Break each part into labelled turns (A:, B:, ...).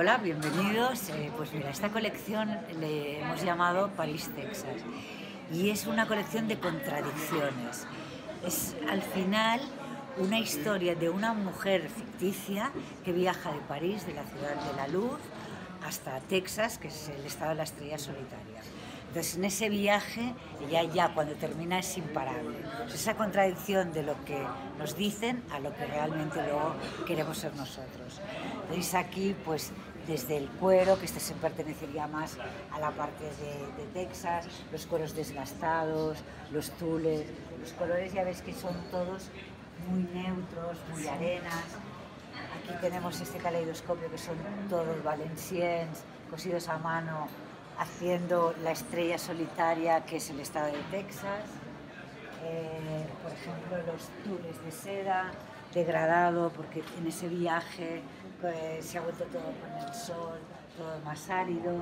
A: Hola, bienvenidos. Pues mira, esta colección le hemos llamado París, Texas, y es una colección de contradicciones. Es al final una historia de una mujer ficticia que viaja de París, de la ciudad de la luz, hasta Texas, que es el estado de la estrella solitaria. Entonces, en ese viaje, ella ya cuando termina es imparable. Es esa contradicción de lo que nos dicen a lo que realmente luego queremos ser nosotros. Veis aquí, pues, desde el cuero, que este se pertenecería más a la parte de Texas, los cueros desgastados, los tules, los colores ya ves que son todos muy neutros, muy arenas. Aquí tenemos este caleidoscopio que son todos valenciennes, cosidos a mano, haciendo la estrella solitaria que es el estado de Texas. Por ejemplo, los tules de seda, degradado, porque en ese viaje se ha vuelto todo con el sol, todo más árido.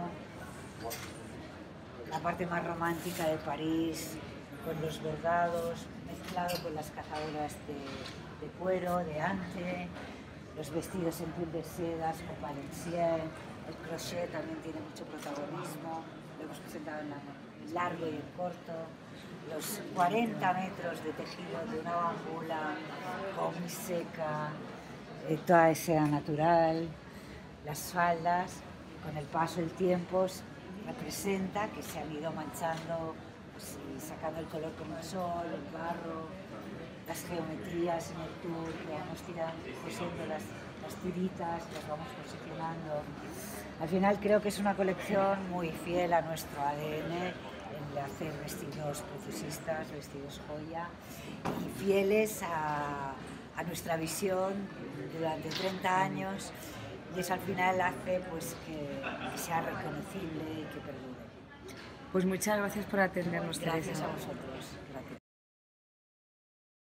A: La parte más romántica de París, con los bordados, mezclado con las cazadoras de cuero, de ante, los vestidos en piel de sedas con valenciennes, el crochet también tiene mucho protagonismo, lo hemos presentado en el largo y el corto, los 40 metros de tejido de una bambula con seca, toda de seda natural, las faldas, con el paso del tiempo representa que se han ido manchando, pues, y sacando el color con el sol, el barro, las geometrías en el tour, que vamos cosiendo las tiritas, las vamos posicionando. Al final creo que es una colección muy fiel a nuestro ADN, el hacer vestidos preciosistas, vestidos joya, y fieles a nuestra visión durante 30 años, y eso al final hace pues que sea reconocible y que perdure.
B: Pues muchas gracias por atendernos,
A: Gracias
B: Teresa.
A: a vosotros. Gracias.